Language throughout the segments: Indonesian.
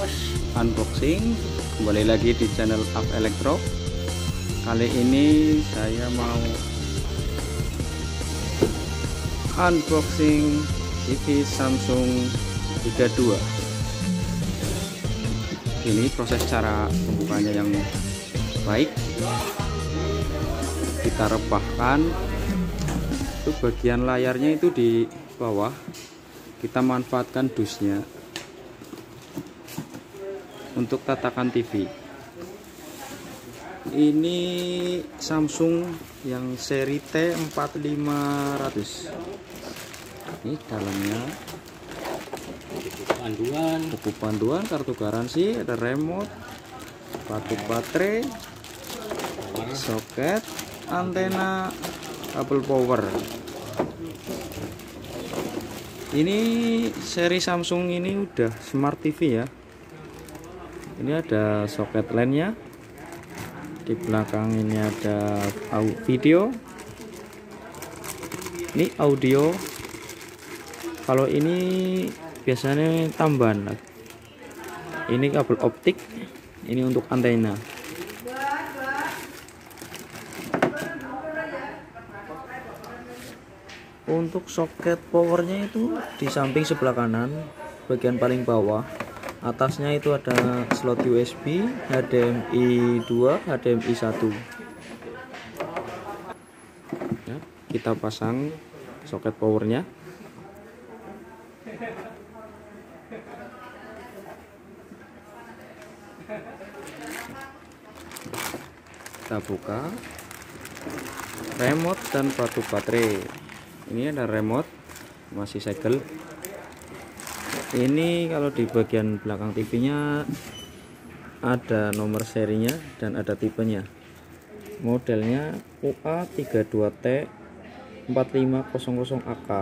unboxing. Kembali lagi di channel Up Electro. Kali ini saya mau unboxing TV Samsung 32. Ini proses cara pembukanya yang baik. Kita rebahkan. Itu bagian layarnya itu di bawah. Kita manfaatkan dusnya untuk tatakan TV. Ini Samsung yang seri T4500. Ini dalamnya buku panduan, kartu garansi, ada remote, batu baterai, soket, antena, kabel power. Ini seri Samsung ini udah smart TV ya. Ini ada soket lainnya. Di belakang ini ada video. Ini audio. Kalau ini biasanya tambahan. Ini kabel optik. Ini untuk antena. Untuk soket powernya itu di samping sebelah kanan, bagian paling bawah. Atasnya itu ada slot USB, HDMI 2, HDMI 1. Ya, kita pasang soket powernya. Kita buka remote dan batu baterai. Ini ada remote, masih segel. Ini kalau di bagian belakang TV-nya ada nomor serinya dan ada tipenya. Modelnya UA32T 4500AK.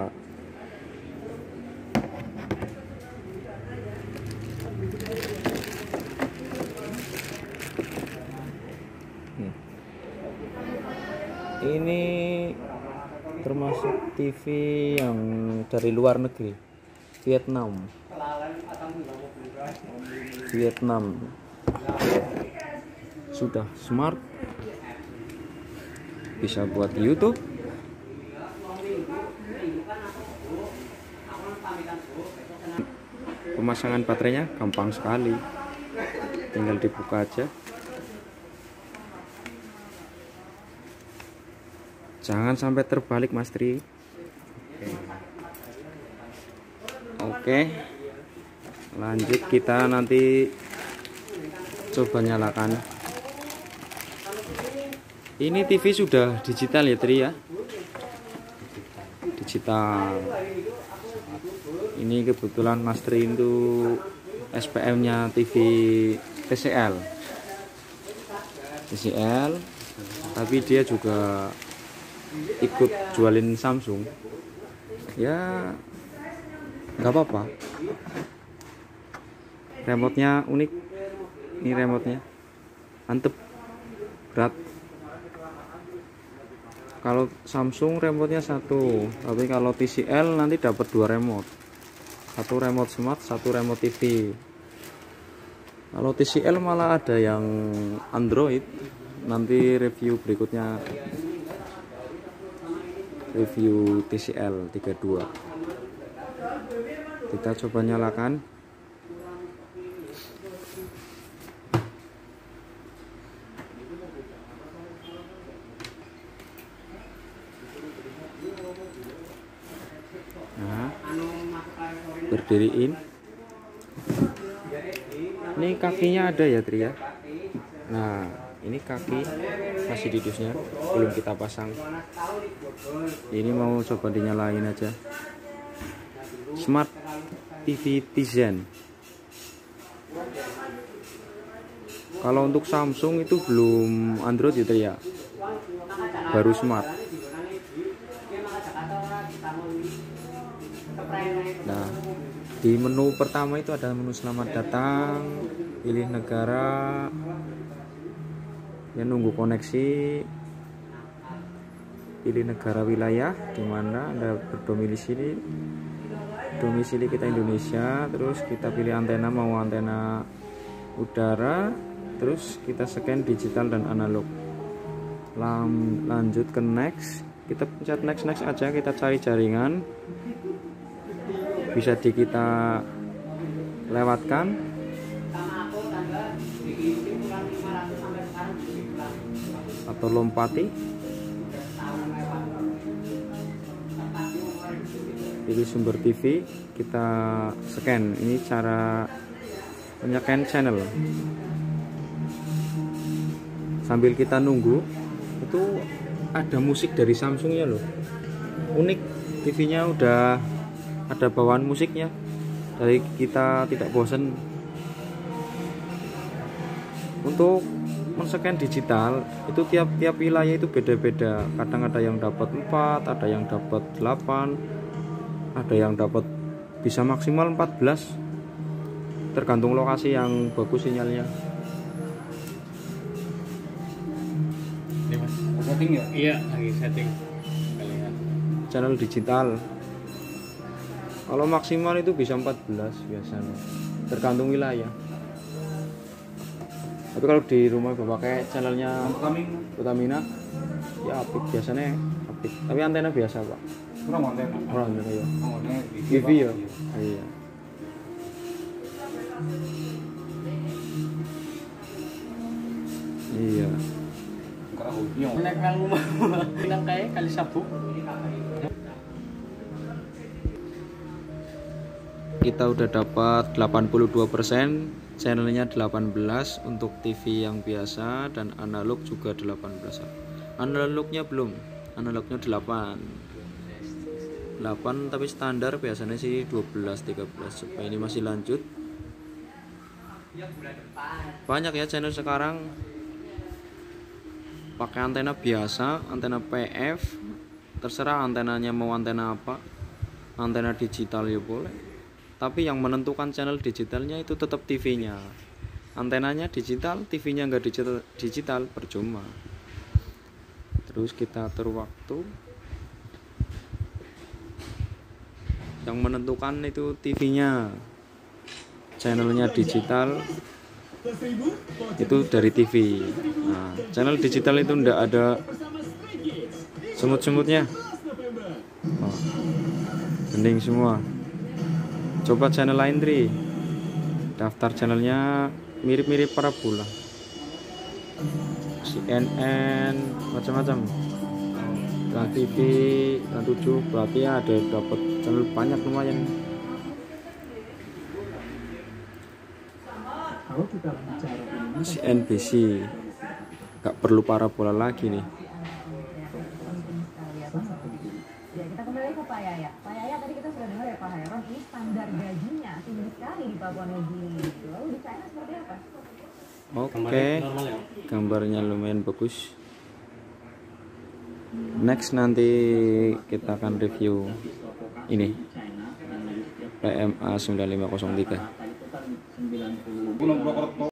Ini termasuk TV yang dari luar negeri, Vietnam. Sudah smart, bisa buat YouTube. Pemasangan baterainya gampang sekali, tinggal dibuka aja. Jangan sampai terbalik, Mas Tri. Oke, lanjut kita nanti coba nyalakan. Ini TV sudah digital ya, Tri ya? Digital. Ini kebetulan Mas Tri itu SPM-nya TV TCL, tapi dia juga ikut jualin Samsung. Ya nggak apa-apa. Remote-nya unik. Ini remote-nya mantep, berat. Kalau Samsung remote-nya satu, tapi kalau TCL nanti dapat dua remote. Satu remote smart, satu remote TV. Kalau TCL malah ada yang Android. Nanti review berikutnya, review TCL 32. Kita coba nyalakan. Nah, berdiriin. Ini kakinya ada ya, Tri ya. Nah, ini kaki masih di dusnya, belum kita pasang. Ini mau coba dinyalain aja. Smart TV Tizen. Kalau untuk Samsung itu belum Android gitu ya, baru smart. Nah, di menu pertama itu ada menu selamat datang, pilih negara, ya nunggu koneksi, pilih negara wilayah di mana Anda berdomisili, domisili kita Indonesia, terus kita pilih antena, mau antena udara, terus kita scan digital dan analog. Lanjut ke next, kita pencet next aja, kita cari jaringan, bisa kita lewatkan atau lompati. Pilih sumber TV, kita scan. Ini cara menycan channel. Sambil kita nunggu, itu ada musik dari Samsungnya loh, unik. TV-nya udah ada bawaan musiknya, dari kita tidak bosan. Untuk men-scan digital itu tiap wilayah itu beda-beda. Kadang ada yang dapat 4, ada yang dapat 8, ada yang dapat bisa maksimal 14, tergantung lokasi yang bagus sinyalnya. Ini mas, setting ya? Iya, lagi setting. Channel digital kalau maksimal itu bisa 14 biasanya, tergantung wilayah. Tapi kalau di rumah gue pakai channelnya Utamina, ya apik biasanya, apik. Tapi antena biasa pak. Kurang antena. Kurang antena ya. TV ya. Iya. Iya. Naik nang rumah, bilang kayak kali sabuk. Kita udah dapat 82%, channelnya 18 untuk TV yang biasa, dan analog juga 18. Analognya belum, analognya 8 tapi standar biasanya sih 12 13. Supaya ini masih lanjut. Banyak ya channel sekarang pakai antena biasa, antena PF, terserah antenanya mau antena apa. Antena digital ya boleh, tapi yang menentukan channel digitalnya itu tetap TV-nya. Antenanya digital, TV-nya nggak digital, percuma. Terus kita atur waktu. Yang menentukan itu TV-nya. Channelnya digital itu dari TV. Nah, channel digital itu ndak ada semut-semutnya. Oh, bening semua. Coba channel lain Tri, daftar channelnya mirip-mirip parabola, CNN macam-macam, Trans TV, Trans 7, berarti ya ada dapat channel banyak lumayan. CNBC gak perlu parabola lagi nih. Ya, kita kembali ke Pak Yaya. Pak Yaya, tadi kita sudah dengar ya Pak Hairon, ini standar gajinya tinggi sekali di Papua Nugini. Lalu di China seperti apa? Oke, gambarnya lumayan bagus. Next nanti kita akan review ini PMA 9503.